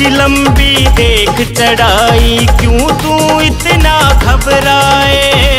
लंबी देख चढ़ाई, क्यों तू इतना घबराए,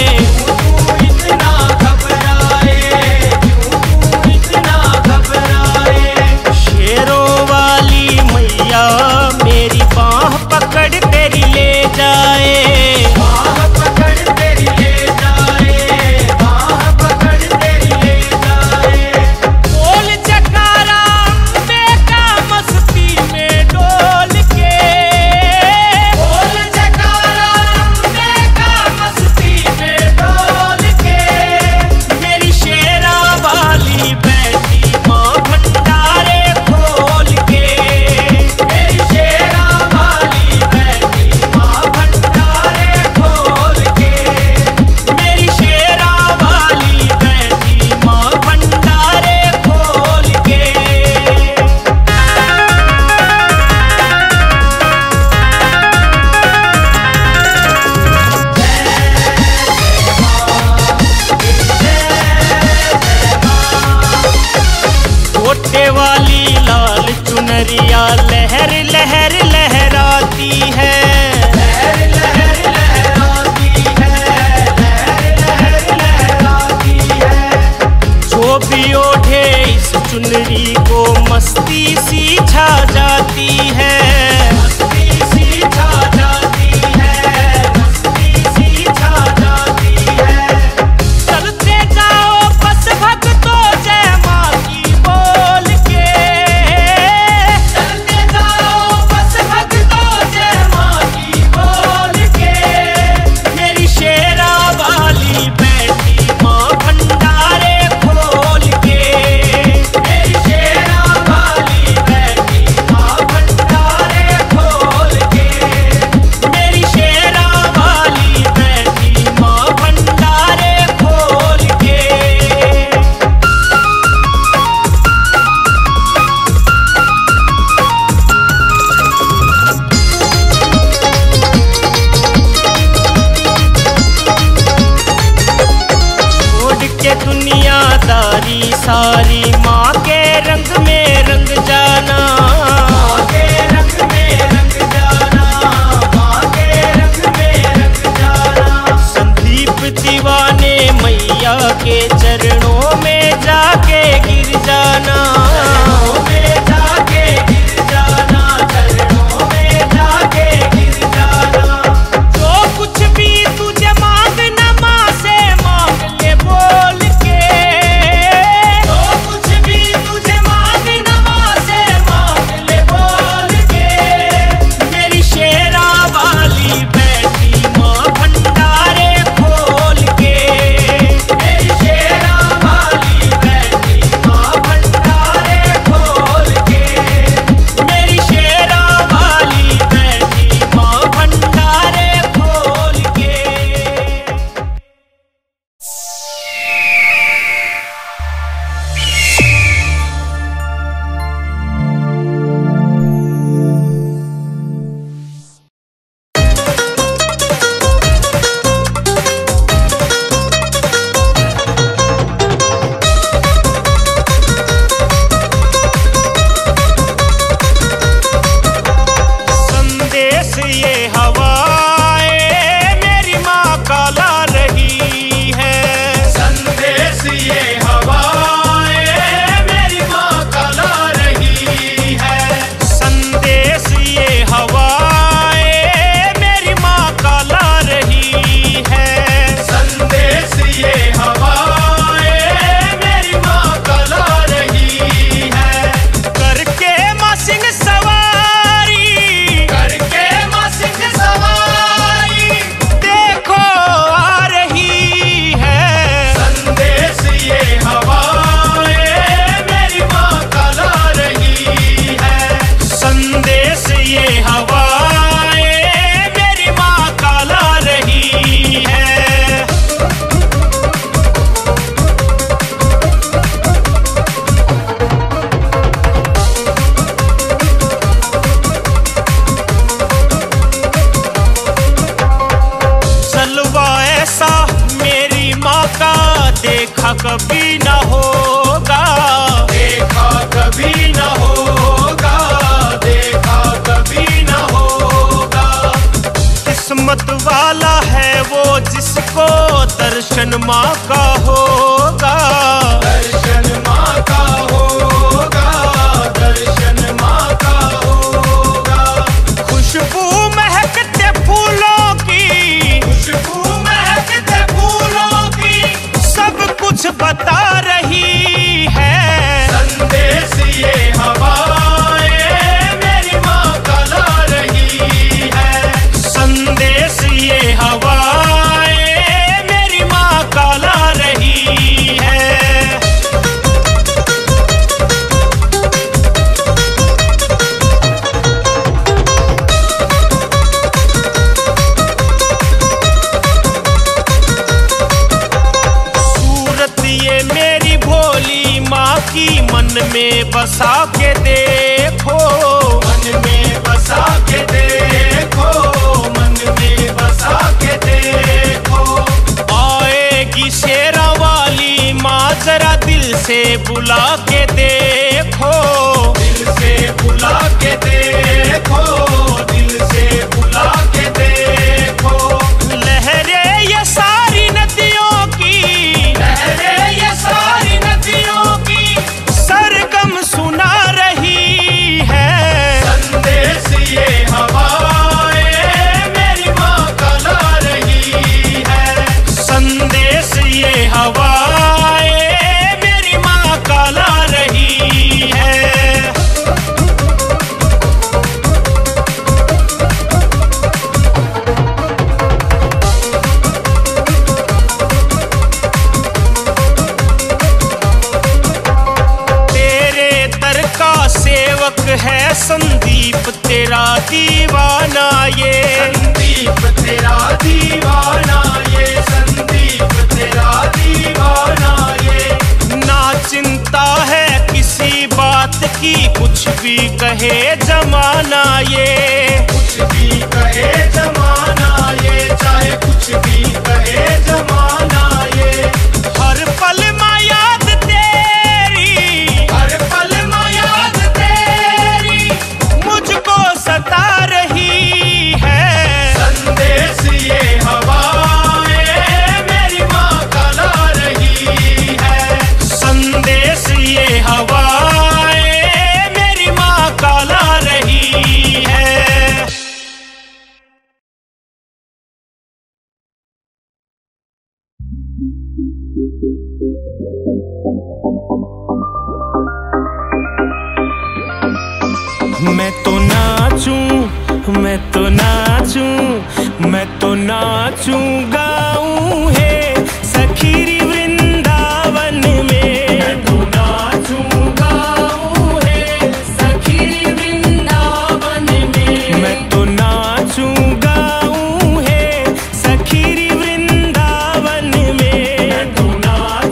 शेरों वाली मैया मेरी बाह पकड़ तेरी ले जाए, बाह पकड़ तेरी ले जाए, बाह पकड़ तेरी ले जाए। बोल जकारा बेटा मस्ती में डोल के, बोल जकारा बेटा मस्ती में डोल के, मेरी शेरा वाली बैठी माँ भंडारे खोल के, मेरी शेरा वाली बैठी माँ भंडारे खोल के, मेरी शेरा वाली बैठी माँ भंडारे खोल के। गोटे वाली लाल चुनरिया लहर लहर लहराती है, लहर लहर लहराती है, लहर लहर लहराती है। जो भी ओढ़े इस चुनरी को मस्ती सी छा जाती है, मस्ती सी छा जाती है, मस्ती सी छा जाती है। चलते जाओ बस भक्तों जय माँ की बोल के, चलते जाओ बस भक्तों जय माँ की बोल के, मेरी शेरा वाली बैठी माँ भंडारे खोल के, मेरी शेरा वाली बैठी माँ भंडारे खोल के, मेरी शेरा वाली बैठी माँ भंडारे खोल के। छोड़ के दुनियादारी सारी माँ के रंग में रंग जाना, माँ के रंग में रंग जाना, माँ के रंग में रंग जाना। संदीप दीवाने मैया के चरणों में जाके गिर जाना, चरणों में जाके गिर जाना, चरणों में जाके गिर जाना। जो कुछ भी तुझे मांगना माँ से मांग ले बोल के, जो कुछ भी तुझे मांगना माँ से मांग ले बोल के, मेरी शेरा वाली बैठी माँ भंडारे खोल के, मेरी शेरा वाली बैठी माँ भंडारे खोल के, मेरी शेरा वाली बैठी माँ भंडारे खोल के। संदेश ये हवाएं मेरी माँ का ला रही है, संदेश ये हवाएं मेरी माँ का ला रही है, संदेश ये हवाएं मेरी माँ का ला रही है, संदेश ये हवाएं मेरी माँ का ला रही है। करके माँ सिंह सवारी, करके माँ सिंह सवारी, देखो आ रही है, संदेश ये हवाएं मेरी माँ का ला रही है, संदेश ये हवाएं मेरी माँ का ला रही है। जलवा ऐसा मेरी माँ का देखा कभी न होगा, देखा कभी न होगा, देखा कभी माँ का होगा, दर्शन माँ का होगा, दर्शन माँ का होगा। खुशबू महकते फूलों की, खुशबू महकते फूलों की, सब कुछ बता रही है। संदेश ये हवाएं मेरी माँ का ला रही है। संदेश ये हवाएं मेरी माँ का ला रही है। सूरत ये मेरी भोली माँ की मन में बसा के देखो, मन में बसा के देखो, मन में बसा के देखो। आएगी शेरा वाली माँ जरा दिल से बुला के देखो, दिल से बुला के देखो, दिल से बुला के देखो। लहरें ये सारी नदियों की, लहरें ये सारी नदियों की, सरगम सुना रही है। संदेश ये हवाएं मेरी माँ का ला रही है। संदेश ये हवाएं मेरी माँ का ला रही है। तेरे दर का सेवक है संदीप तेरा दीवाना ये, संदीप तेरा दीवाना ये, संदीप तेरा दीवाना ये। ना चिंता है किसी बात की, कुछ भी कहे जमाना ये। कुछ भी कहे जमाना ये, चाहे कुछ भी कहे जमाना ये। हर पल माँ याद तेरी, हर पल माँ याद तेरी, मुझको सता रही है। संदेश ये हवाएं मेरी माँ का ला रही है। संदेश ये हवाएं मेरी माँ का ला रही है। मैं तो नाचूं, मैं तो नाचूं, मैं तो नाचूं गाऊं है सखीरी वृंदावन में। मैं तो नाचूं गाऊं है सखी वृंदावन में। मैं तो नाचूं गाऊं है सखीरी वृंदावन में। मैं तो नाचूं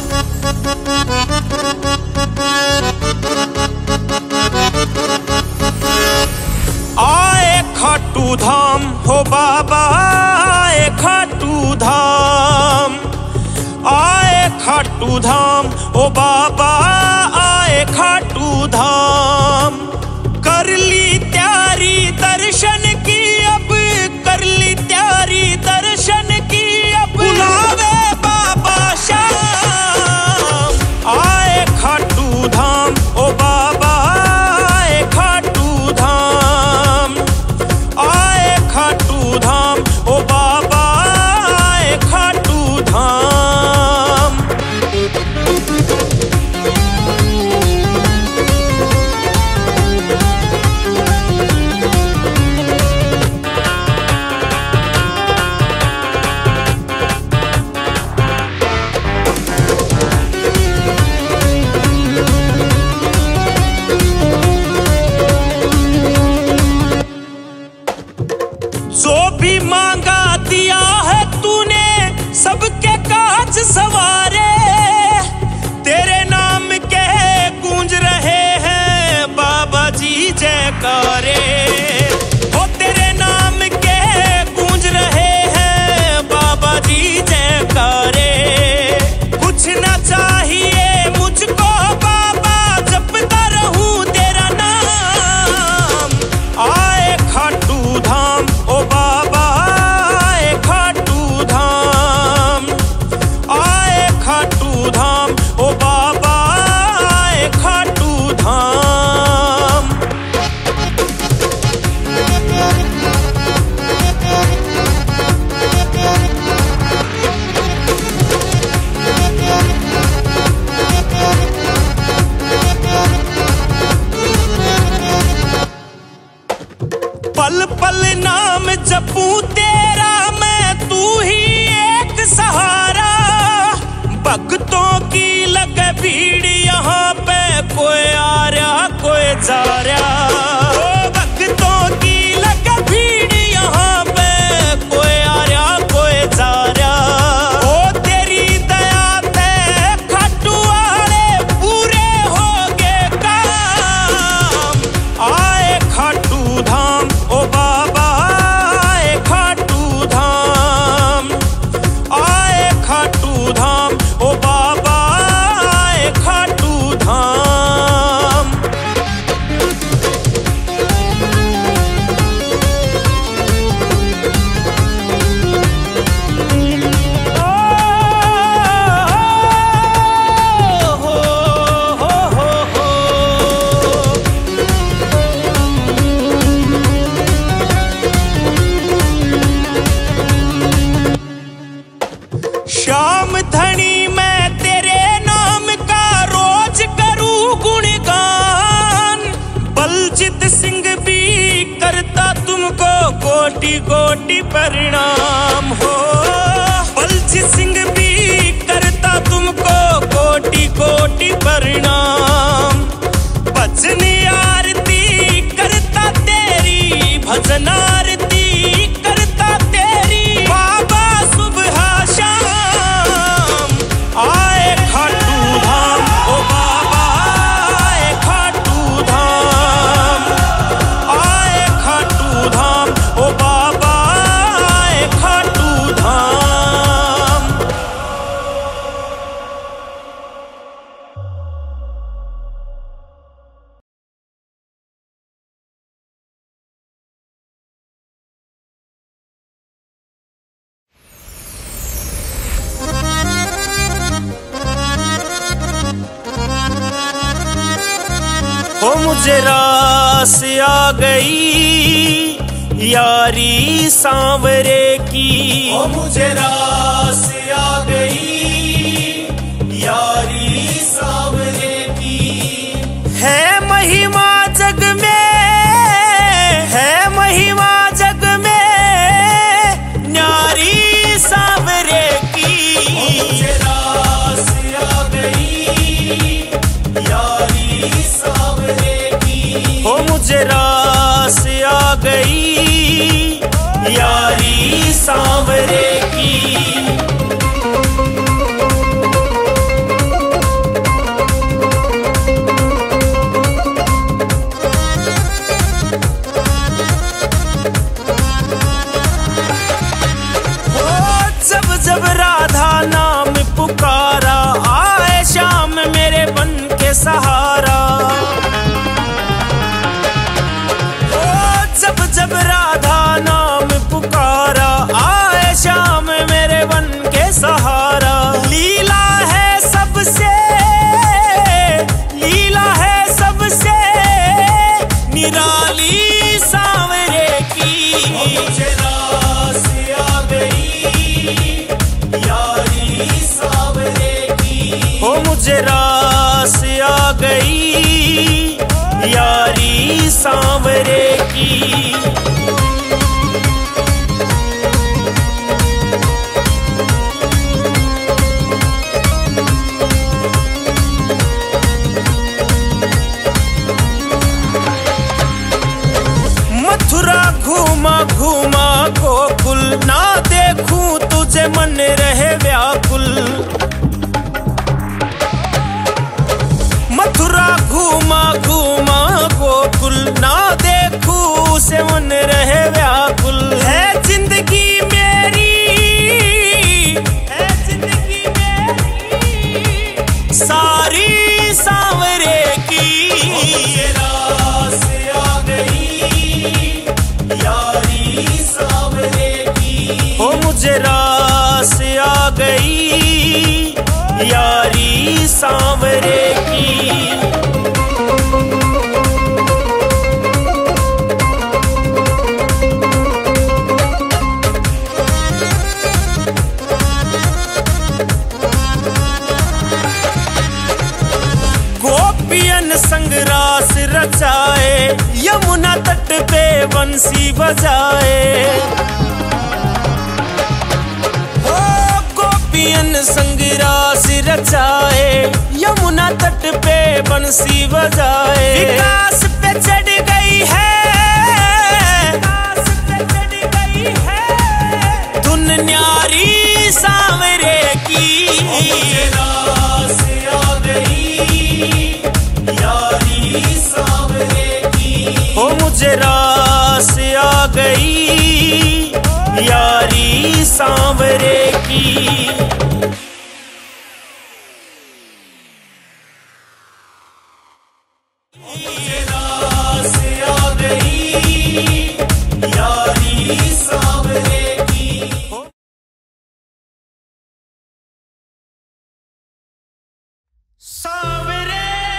आए खाटू धाम हो बाबा, आए खाटू धाम, आए खाटू धाम ओ बाबा, आए खाटू धाम। कर ली तैयारी दर्शन की अब, कर ली तैयारी दर्शन की अब, बुलावे बाबा शाम। आए खाटू धाम ओ बाबा, आए खाटू धाम, आए खाटू धाम ओ बाबा, आए खाटू धाम। जो भी मांगा दिया है तूने, सबके काज सवारे, तेरे नाम के गूंज रहे हैं बाबा जी जयकारे। हो तेरे नाम के गूंज रहे हैं बाबा जी जयकारे। कुछ ना चाहिए मुझको बाबा, जपता रहूं तेरा नाम। आए खाटू धाम ओ बाबा, आए खाटू धाम, आए खाटू धाम ओ बाबा, आए खाटू धाम। पल पल नाम जपूं तेरा मैं, तू ही एक सहारा। भक्तों की लगे भीड़ यहाँ पे, कोई आ रहा कोई जा रहा। ओ भक्तों की लगे भीड़ यहाँ पे, कोई आ रहा कोई जा रहा। ओ तेरी दया ते खाटू वाले पूरे हो गए काम। आए खाटू धाम ओ बाबा, आए खाटू धाम, आए खाटू धाम ओ बाबा, आए खाटू धाम। श्याम धनी मैं तेरे नाम का रोज करूं गुणगान। बलजीत सिंह भी करता तुमको कोटि कोटि प्रणाम हो। बलजीत सिंह भी करता तुमको कोटि कोटि प्रणाम। भजन आरती करता तेरी, भजन आरती करता तेरी बाबा सुबह शाम। आए खाटू धाम ओ बाबा, आए खाटू धाम, आए खाटू धाम ओ बाबा, आए खाटू धाम। हो मुझे रास आ गई यारी सांवरे की, ओ मुझे रास आ गई यारी सांवरे की। है महिमा जग में, है महिमा जग में न्यारी सांवरे की। ओ मुझे रास आ गई यारी सांवरे की। हो मुझे रास आ गई यारी सांवरे की। गई यारी सांवरे की। गोपियन संग रास रचाए, यमुना तट पे बंसी बजाए। हो गोपियन संग रास रचाए, यमुना तट पे बंसी बजाए। विकास पे चढ़ गई है, विकास पे चढ़ गई है धुन न्यारी सांवरे की। रास आ गई यारी सांवरे की। हो मुझे रास आ गई यारी सांवरे की। मुझे रास आ गई यारी सांवरे की। सांवरे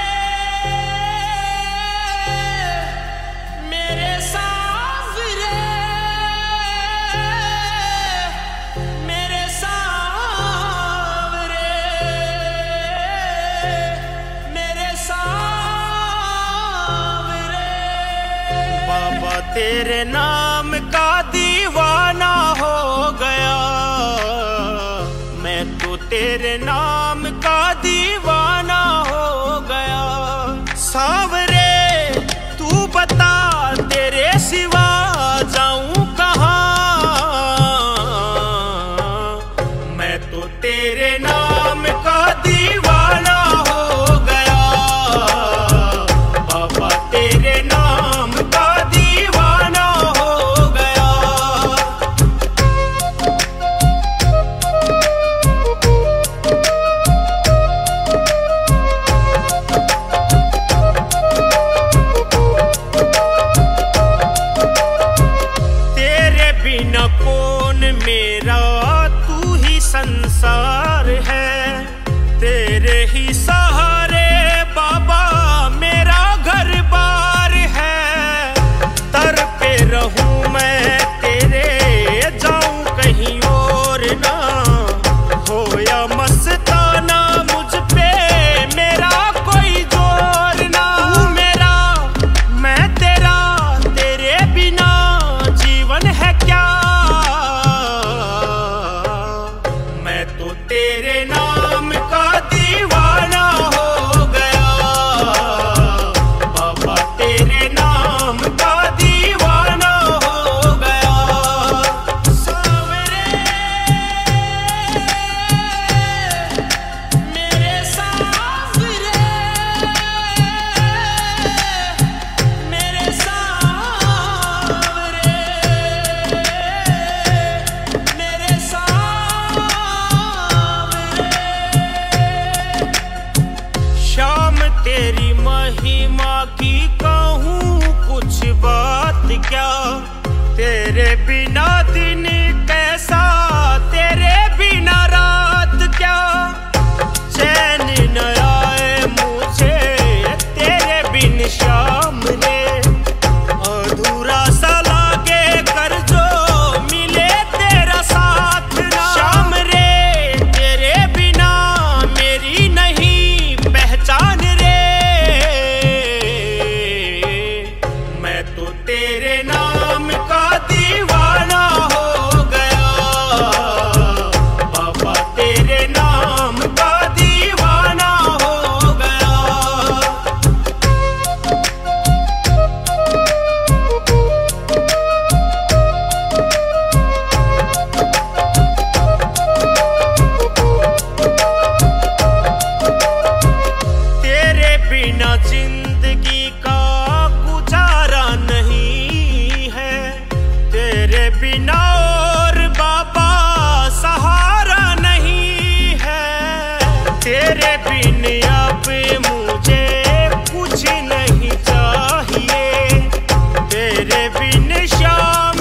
मेरे सांवरे, मेरे सांवरे, मेरे सांवरे। बाबा तेरे नाम का दीवाना हो गया, मैं तो तेरे नाम का दीवाना हो गया। सांवरे तू बता तेरे सिवा जाऊं कहाँ, मैं तो तेरे नाम का दीवाना हो गया। बाबा तेरे नाम का दीवाना हो गया। तेरे बिना कौन मेरा, तू ही संसार है। तेरे ही सहारे बाबा मेरा घर बार है। तर पे रहूं मैं तेरे, जाऊं कहीं और ना। हो या मस्ताना मुझ पे मेरा कोई जोर ना। तू मेरा मैं तेरा, तेरे बिना जीवन है क्या। मैं तो तेरे नाम का दीवाना हो गया। बाबा तेरे नाम का दीवाना हो गया। सांवरे मेरे सांवरे, मेरे सांवरे, मेरे सांवरे। शाम तेरी महिमा की कहूँ कुछ बात क्या। तेरे बिना दिन कैसा, तेरे बिना रात क्या। चैन न आए मुझे तेरे बिन शाम रे। अधूरा सा लागे कर जो मिले तेरा साथ ना। शाम रे तेरे बिना मेरी नहीं पहचान रे। मैं तो तेरे नाम का दीवाना हो गया। बाबा तेरे नाम का दीवाना हो गया। तेरे बिना जिंदगी का गुजारा नहीं है। तेरे बिना और बाबा सहारा नहीं है। तेरे बिन अब मुझे कुछ नहीं चाहिए। तेरे बिन शाम